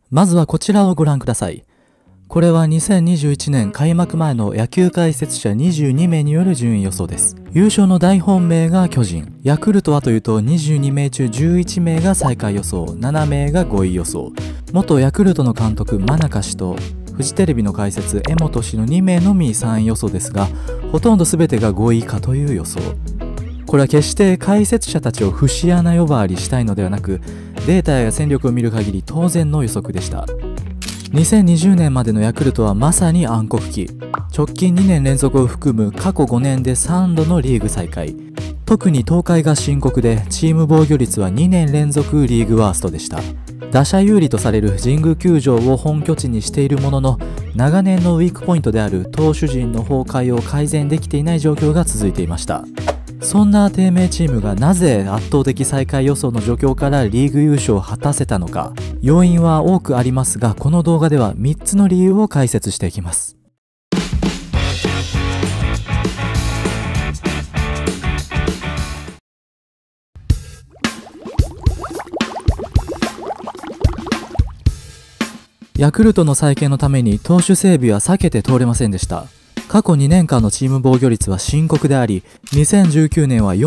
まずはこちらをご覧ください。これは2021年開幕前の野球解説者22名による順位予想です。優勝の大本命が巨人、ヤクルトはというと22名中11名が最下位予想、7名が5位予想。元ヤクルトの監督真中氏とフジテレビの解説江本氏の2名のみ3位予想ですが、ほとんど全てが5位以下という予想。これは決して解説者たちを節穴呼ばわりしたいのではなく、データや戦力を見る限り当然の予測でした。2020年までのヤクルトはまさに暗黒期。直近2年連続を含む過去5年で3度のリーグ最下位。特に東海が深刻で、チーム防御率は2年連続リーグワーストでした。打者有利とされる神宮球場を本拠地にしているものの、長年のウィークポイントである投手陣の崩壊を改善できていない状況が続いていました。そんな低迷チームがなぜ圧倒的最下位予想の状況からリーグ優勝を果たせたのか。要因は多くありますが、この動画では3つの理由を解説していきます。ヤクルトの再建のために投手整備は避けて通れませんでした。過去2年間のチーム防御率は深刻であり、2019年は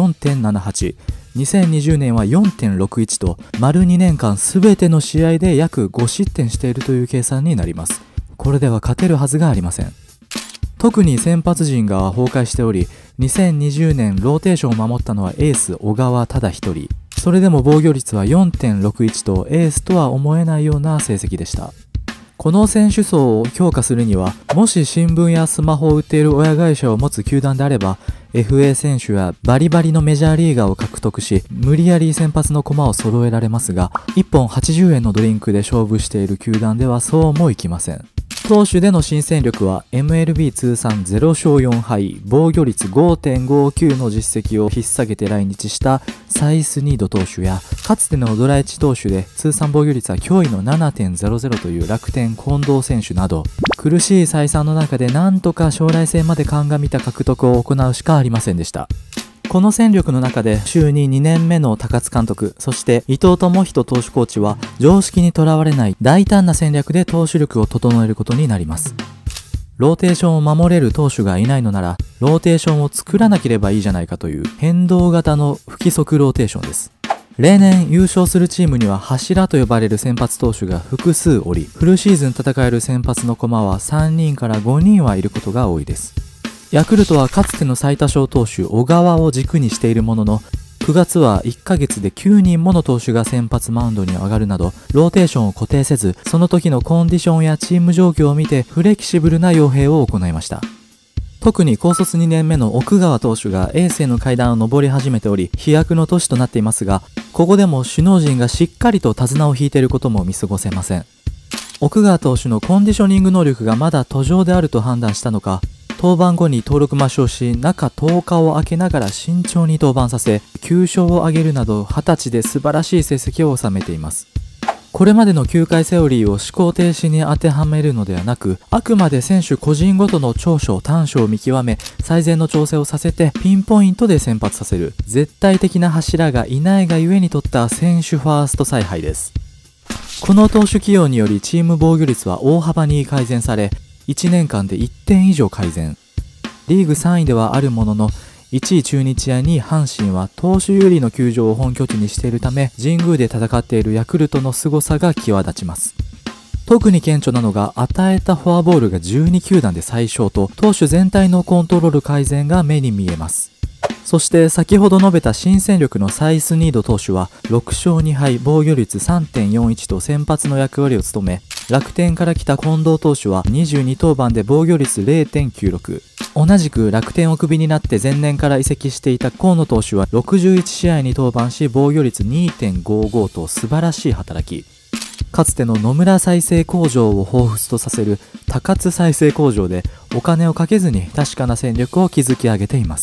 4.78、2020年は 4.61 と、丸2年間全ての試合で約5失点しているという計算になります。これでは勝てるはずがありません。特に先発陣が崩壊しており、2020年ローテーションを守ったのはエース小川ただ一人。それでも防御率は 4.61 とエースとは思えないような成績でした。この選手層を評価するには、もし新聞やスマホを売っている親会社を持つ球団であれば、FA 選手やバリバリのメジャーリーガーを獲得し、無理やり先発の駒を揃えられますが、1本80円のドリンクで勝負している球団ではそうもいきません。投手での新戦力は MLB 通算0勝4敗、防御率 5.59 の実績を引っ提げて来日したサイスニード投手や、かつてのドラ1投手で通算防御率は驚異の 7.00 という楽天近藤選手など、苦しい採算の中でなんとか将来性まで鑑みた獲得を行うしかありませんでした。この戦力の中で就任2年目の高津監督、そして伊藤智仁投手コーチは常識にとらわれない大胆な戦略で投手力を整えることになります。ローテーションを守れる投手がいないのなら、ローテーションを作らなければいいじゃないかという変動型の不規則ローテーションです。例年優勝するチームには柱と呼ばれる先発投手が複数おり、フルシーズン戦える先発の駒は3人から5人はいることが多いです。ヤクルトはかつての最多勝投手小川を軸にしているものの、9月は1ヶ月で9人もの投手が先発マウンドに上がるなど、ローテーションを固定せず、その時のコンディションやチーム状況を見てフレキシブルな傭兵を行いました。特に高卒2年目の奥川投手がエースへの階段を上り始めており、飛躍の年となっていますが、ここでも首脳陣がしっかりと手綱を引いていることも見過ごせません。奥川投手のコンディショニング能力がまだ途上であると判断したのか、登板後に登録抹消し、中10日を空けながら慎重に登板させ、9勝を挙げるなど20歳で素晴らしい成績を収めています。これまでの球界セオリーを思考停止に当てはめるのではなく、あくまで選手個人ごとの長所短所を見極め、最善の調整をさせてピンポイントで先発させる、絶対的な柱がいないがゆえに取った選手ファースト采配です。この投手起用によりチーム防御率は大幅に改善され、1年間で1点以上改善。リーグ3位ではあるものの、1位中日や2位阪神は投手有利の球場を本拠地にしているため、神宮で戦っているヤクルトの凄さが際立ちます。特に顕著なのが、与えたフォアボールが12球団で最小と、投手全体のコントロール改善が目に見えます。そして先ほど述べた新戦力のサイスニード投手は6勝2敗、防御率 3.41 と先発の役割を務め、楽天から来た近藤投手は22登板で防御率 0.96。同じく楽天をクビになって前年から移籍していた河野投手は61試合に登板し防御率 2.55 と素晴らしい働き。かつての野村再生工場を彷彿とさせる高津再生工場でお金をかけずに確かな戦力を築き上げています。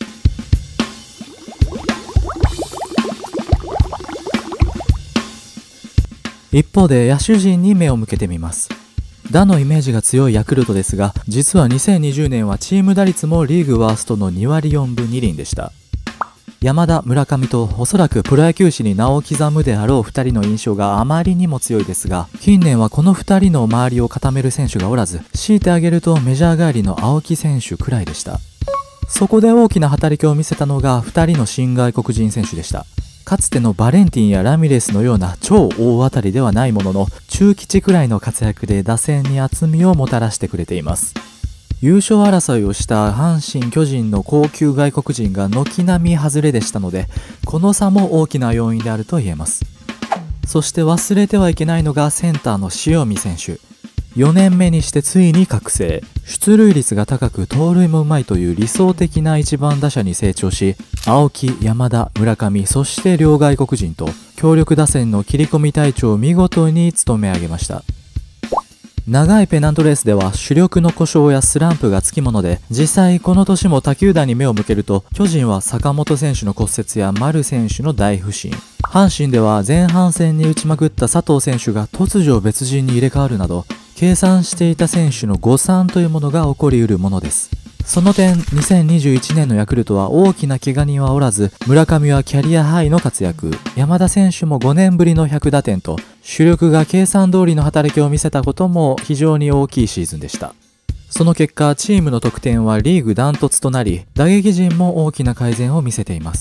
一方で野手陣に目を向けてみます。打のイメージが強いヤクルトですが、実は2020年はチーム打率もリーグワーストの2割4分2厘でした。 山田、村上とおそらくプロ野球史に名を刻むであろう2人の印象があまりにも強いですが、近年はこの2人の周りを固める選手がおらず、強いて挙げるとメジャー帰りの青木選手くらいでした。そこで大きな働きを見せたのが2人の新外国人選手でした。かつてのバレンティンやラミレスのような超大当たりではないものの、中吉くらいの活躍で打線に厚みをもたらしてくれています。優勝争いをした阪神・巨人の高級外国人が軒並み外れでしたので、この差も大きな要因であると言えます。そして忘れてはいけないのがセンターの塩見選手。4年目にしてついに覚醒。出塁率が高く盗塁もうまいという理想的な1番打者に成長し、青木、山田、村上、そして両外国人と強力打線の切り込み隊長を見事に務め上げました。長いペナントレースでは主力の故障やスランプがつきもので、実際この年も他球団に目を向けると、巨人は坂本選手の骨折や丸選手の大不振、阪神では前半戦に打ちまくった佐藤選手が突如別人に入れ替わるなど、計算していた選手の誤算というものが起こりうるものです。その点、2021年のヤクルトは大きな怪我人はおらず、村上はキャリアハイの活躍、山田選手も5年ぶりの100打点と、主力が計算通りの働きを見せたことも非常に大きいシーズンでした。その結果、チームの得点はリーグダントツとなり、打撃陣も大きな改善を見せています。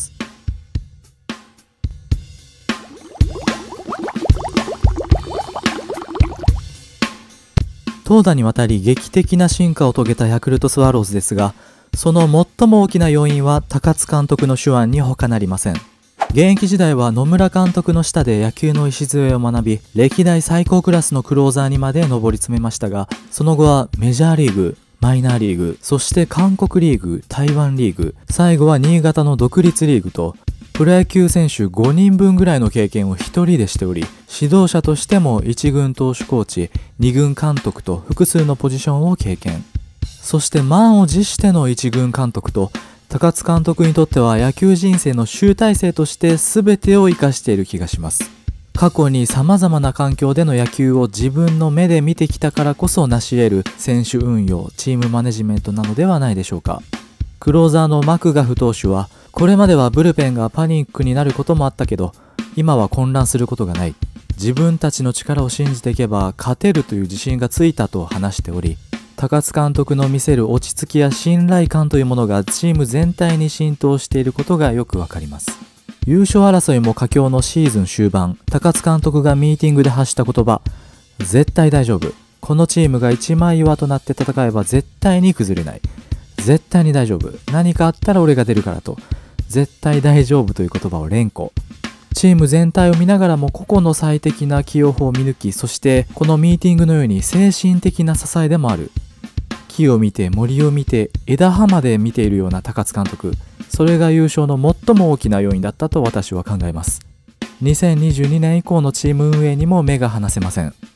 投打にわたり劇的な進化を遂げたヤクルトスワローズですが、その最も大きな要因は高津監督の手腕に他なりません。現役時代は野村監督の下で野球の礎を学び、歴代最高クラスのクローザーにまで上り詰めましたが、その後はメジャーリーグ、マイナーリーグ、そして韓国リーグ、台湾リーグ、最後は新潟の独立リーグと、プロ野球選手5人分ぐらいの経験を1人でしており、指導者としても1軍投手コーチ、2軍監督と複数のポジションを経験。そして満を持しての1軍監督と、高津監督にとっては野球人生の集大成として全てを生かしている気がします。過去に様々な環境での野球を自分の目で見てきたからこそ成し得る選手運用、チームマネジメントなのではないでしょうか。クローザーのマクガフ投手は、これまではブルペンがパニックになることもあったけど、今は混乱することがない。自分たちの力を信じていけば勝てるという自信がついたと話しており、高津監督の見せる落ち着きや信頼感というものがチーム全体に浸透していることがよくわかります。優勝争いも佳境のシーズン終盤、高津監督がミーティングで発した言葉、絶対大丈夫。このチームが一枚岩となって戦えば絶対に崩れない。絶対に大丈夫。何かあったら俺が出るからと。絶対大丈夫という言葉を連呼。チーム全体を見ながらも個々の最適な起用法を見抜き、そしてこのミーティングのように精神的な支えでもある。木を見て森を見て枝葉まで見ているような高津監督。それが優勝の最も大きな要因だったと私は考えます。2022年以降のチーム運営にも目が離せません。